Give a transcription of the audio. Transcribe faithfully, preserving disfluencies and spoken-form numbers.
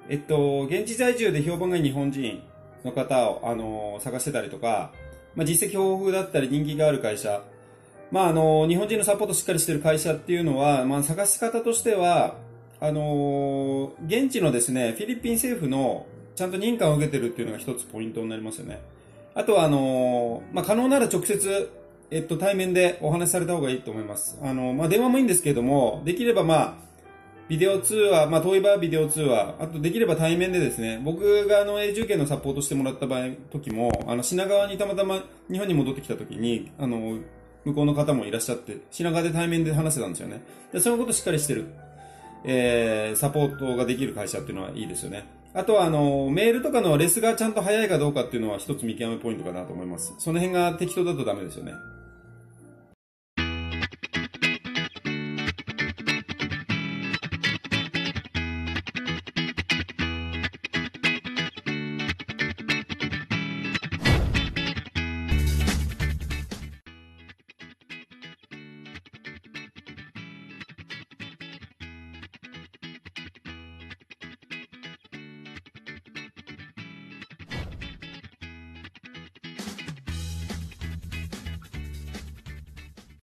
えっと、現地在住で評判がいい日本人の方を、あのー探してたりとか、まあ、実績豊富だったり人気がある会社、まあ、あのー日本人のサポートしっかりしてる会社っていうのは、まあ、探し方としては、あのー現地のですね、フィリピン政府のちゃんと認可を受けてるっていうのが一つポイントになりますよね。あとは、あのーまあ、可能なら直接、えっと、対面でお話しされた方がいいと思います。あの、まあ、電話もいいんですけれども、できればまあ、ビデオ通話、まあ、遠い場合はビデオ通話、あとできれば対面でですね、僕があの永住権のサポートしてもらった場合、時も、あの品川にたまたま日本に戻ってきた時に、あの、向こうの方もいらっしゃって、品川で対面で話せたんですよね。で、そういうことしっかりしてる、えー、サポートができる会社っていうのはいいですよね。あとはあの、メールとかのレスがちゃんと早いかどうかっていうのは一つ見極めポイントかなと思います。その辺が適当だとダメですよね。